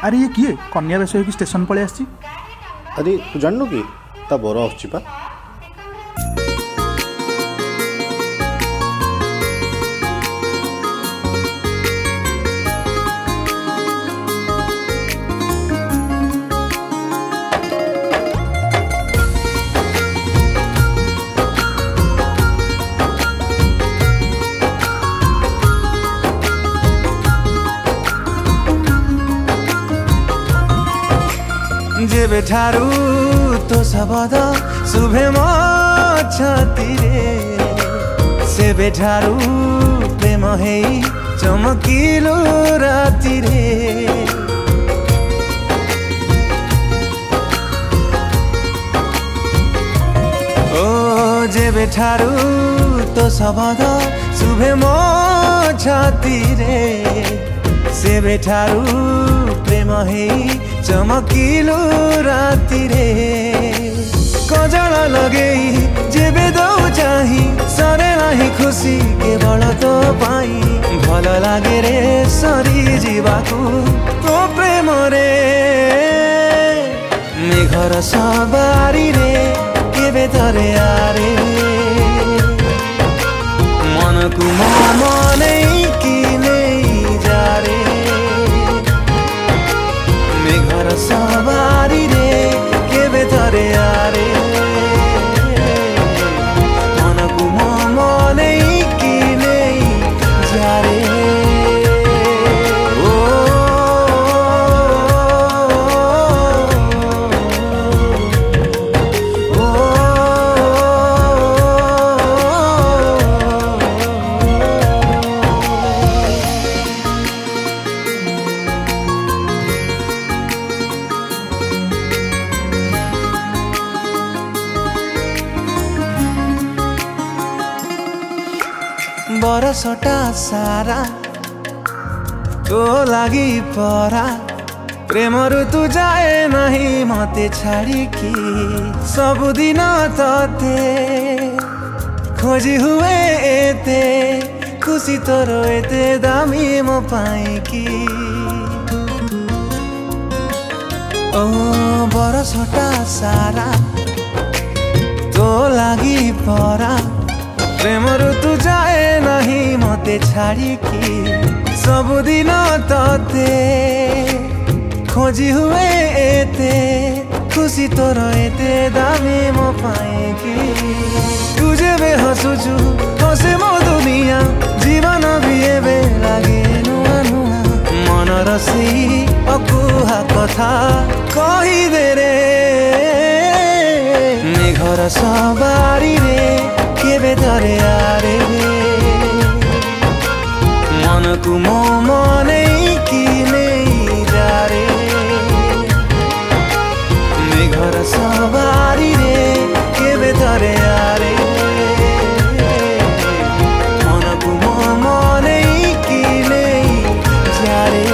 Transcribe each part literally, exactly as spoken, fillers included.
अरे ये किए कन्या बेश होगी स्टेशन पड़े आसी। अरे तू जाननु कि ता बर आछी पा। जेबे ठारू तो शब्द शुभे मो छाती रे सेबे ठारू प्रेम है चमकीलो राती रे। ओ जेबे ठारू तो शब्द शुभे मो छाती रे सेबे ठारू प्रेम है चमकीलो राती रे। कजल लगे जेबे दो चाही सरे नाही खुशी केवल तो पाई भल लागे रे सरी जीवाकू तो प्रेम रे। मेघर सवारी रे केबे तरे आरे मन को मने कि नहीं जा रे। मेघर सवारी रे केबे तरे आरे मन को मने कि नहीं जा रे। ओ, ओ, ओ, बरसटा सारा तो लगी परा प्रेम ऋतु जाए नहीं मते छाड़ी की सबुदिन तते खोजी हुए एते खुशी तोर एते दामी मो पाई की। ओ बरसटा सारा तो लगी परा प्रेम ऋतु जाए नहीं मते छाड़ी की सबुदिन तते खोजी हुए एते खुशी तोर एते दामी मो पाएगी। तुझे बे हसुचु हसे मो दुनिया जीवन भी एबे लागे नुआ नुआ मन रसी अकुहा कथा कही दे रे। मेघर सवारी रे केबे तरे आरे मन को मने कि नहीं जा रे। मेघर सवारी रे केबे तरे आरे मन को मने कि नहीं जा रे।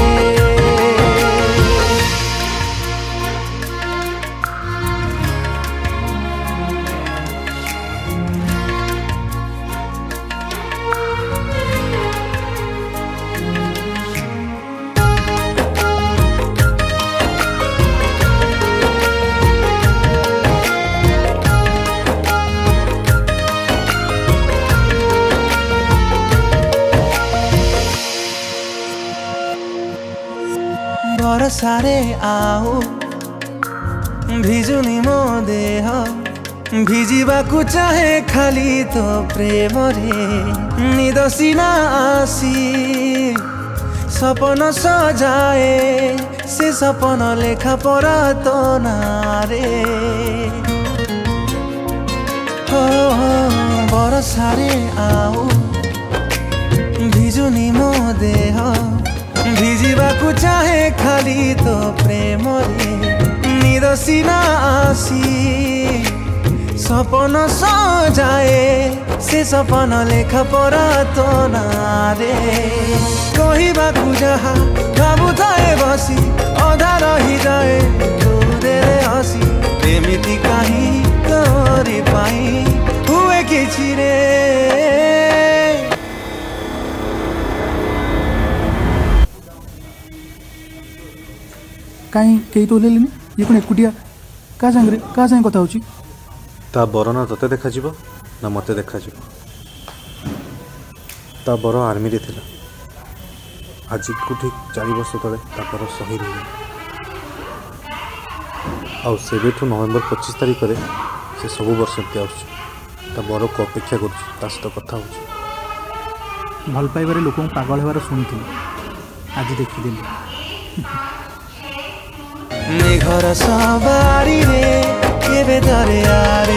बरसारे आओ भिजुनी मो देह भिजिबाकू चाहे खाली तो प्रेम रे। निद सिना आसी सपन सजाए से सपन लेखा परा तो नारे। हो बरसारे आओ भिजुनी मो देह भिजिबाकू चाहे खाली तो प्रेम रे। निद सिना आसी सपन सजाए से सपन लेखा परा तो नारे। कहबाकू जहा भावु थाए बसी अधा रही जाए दूरे हसी एमिति कहीं तोरी पाई हुए किछि रे। कहीं कई तो ओह्लैलेनि ये कौन एकुटिया क्या सांगे क्या सांगे कथा होची ता बर ना तोते देखा ना मते देखा ता बर आर्मी रे थिला आज को ठीक चार वर्ष तले तापर शहीद हो आउ सेबेठू नवेम्बर पच्चीस तारिख रे से सब वर्ष एमती आस बर को अपेक्षा कर कथा हो भल पाइबारे लोक पागल होबार शुणी आज देखिदेली मेघर सवारी रे केबे दरे आरे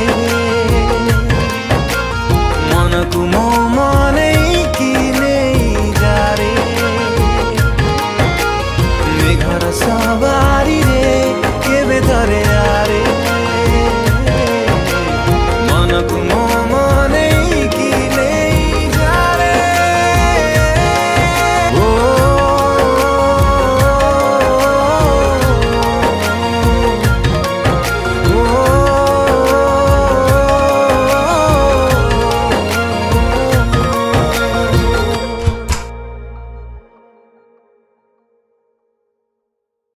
मन को मो मने की नहीं जा रे मेघर सवारी